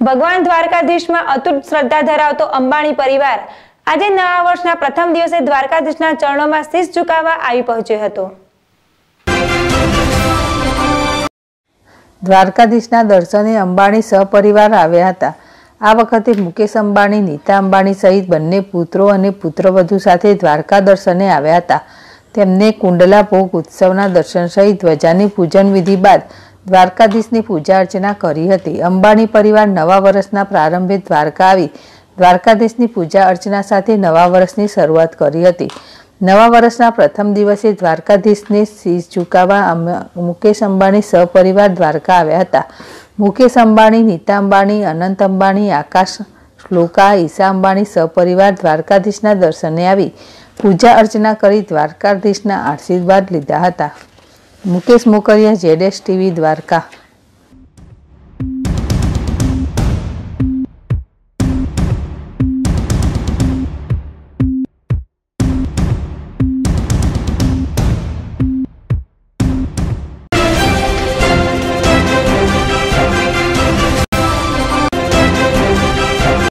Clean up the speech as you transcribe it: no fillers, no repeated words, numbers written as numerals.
ભગવાન દ્વારકાધીશમાં અતૂટ શ્રદ્ધા ધરાવતો અંબાણી પરિવાર આજે નવા વર્ષના પ્રથમ દિવસે દ્વારકાધીશના ચરણોમાં શીશ ઝુકાવવા આવી પહોંચ્યો હતો। દ્વારકાધીશના દર્શને અંબાણી સહપરિવાર આવ્યા હતા। આ વખતે મુકેશ અંબાણી, નીતા અંબાણી સહિત બંને પુત્રો અને પુત્રવધુ સાથે દ્વારકા દર્શને આવ્યા હતા। તેમને કુંડલા ભોગ ઉત્સવના દર્શન સહિત ધ્વજાની પૂજન વિધિ બાદ દ્વારકાધીશની પૂજા અર્ચના કરી હતી। અંબાણી પરિવાર નવા વર્ષના પ્રારંભે દ્વારકા આવી દ્વારકાધીશની પૂજા અર્ચના સાથે નવા વર્ષની શરૂઆત કરી હતી। નવા વર્ષના પ્રથમ દિવસે દ્વારકાધીશને શીશ ઝુકાવવા મુકેશ અંબાણી સહપરિવાર દ્વારકા આવ્યા હતા। મુકેશ અંબાણી, નીતા અંબાણી, અનંત અંબાણી, આકાશ, શ્લોકા, ઈશા અંબાણી સહપરિવાર દ્વારકાધીશના દર્શને આવી પૂજા અર્ચના કરી દ્વારકાધીશના આશીર્વાદ લીધા હતા। મુકેશ મોકરિયા, ZSTV, દ્વારકા।